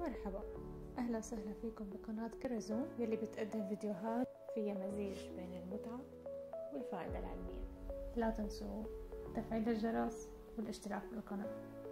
مرحبا، أهلا وسهلا فيكم بقناة كرزون يلي بتقدم فيديوهات فيها مزيج بين المتعة والفائدة العلمية. لا تنسوا تفعيل الجرس والاشتراك بالقناة.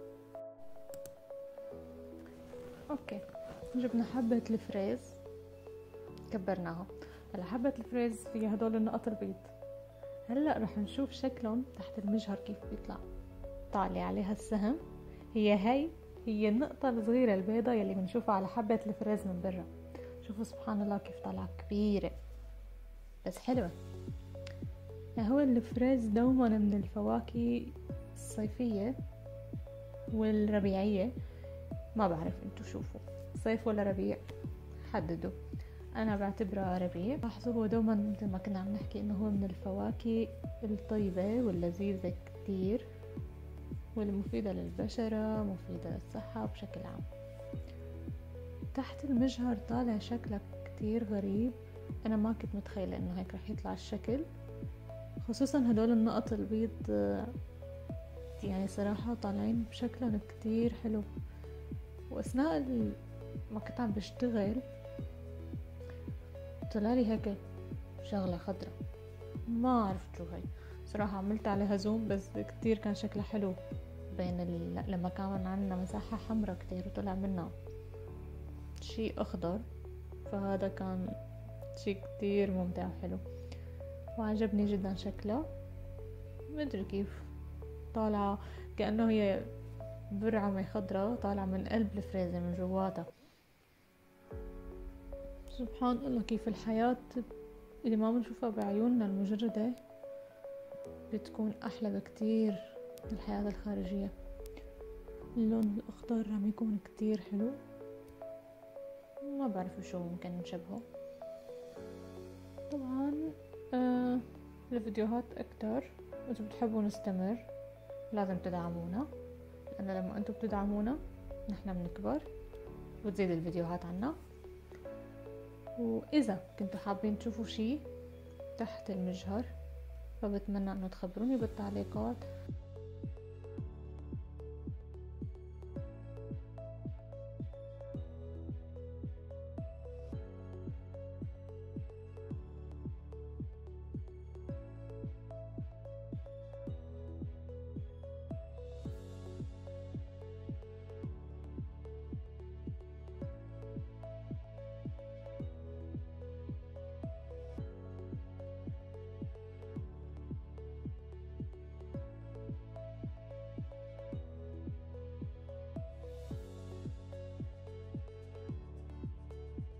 اوكي، جبنا حبة الفريز كبرناها. هلا حبة الفريز فيها هدول النقط البيض. هلا رح نشوف شكلهم تحت المجهر كيف بيطلع. طالع عليها السهم، هي النقطة الصغيرة البيضة يلي بنشوفها على حبة الفريز من برا. شوفوا سبحان الله كيف طالعة كبيرة بس حلوة. هو الفريز دوما من الفواكه الصيفية والربيعية، ما بعرف انتو شوفوا صيف ولا ربيع، حددوا. انا بعتبره ربيع. لاحظوا هو دوما مثل ما كنا عم نحكي انه هو من الفواكه الطيبة واللذيذة كتير، والمفيدة للبشرة، مفيدة للصحة بشكل عام. تحت المجهر طالع شكله كتير غريب، انا ما كنت متخيلة انه هيك رح يطلع الشكل، خصوصا هدول النقط البيض. يعني صراحة طالعين بشكلهم كتير حلو. واثناء ما كنت عم بشتغل طلعلي هيك شغلة خضرة، ما عرفت شو هي صراحة. عملت عليها زوم بس كتير كان شكلها حلو بين لما كان عندنا مساحة حمرا كتير وطلع منها شي اخضر، فهذا كان شي كتير ممتع وحلو وعجبني جدا شكله. مدري كيف طالعة كأنه هي برعمة خضرة طالعة من قلب الفريزة من جواتها. سبحان الله كيف الحياة اللي ما بنشوفها بعيوننا المجردة بتكون أحلى بكتير من الحياة الخارجية. اللون الأخضر عم يكون كتير حلو، ما بعرف شو ممكن نشبهه. طبعا الفيديوهات أكتر، إذا بتحبوا نستمر لازم تدعمونا، لأن لما أنتوا بتدعمونا نحن بنكبر وتزيد الفيديوهات عنا. وإذا كنتوا حابين تشوفوا شي تحت المجهر فبتمنى أنه تخبروني بالتعليقات.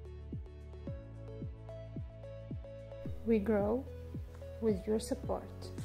We grow with your support.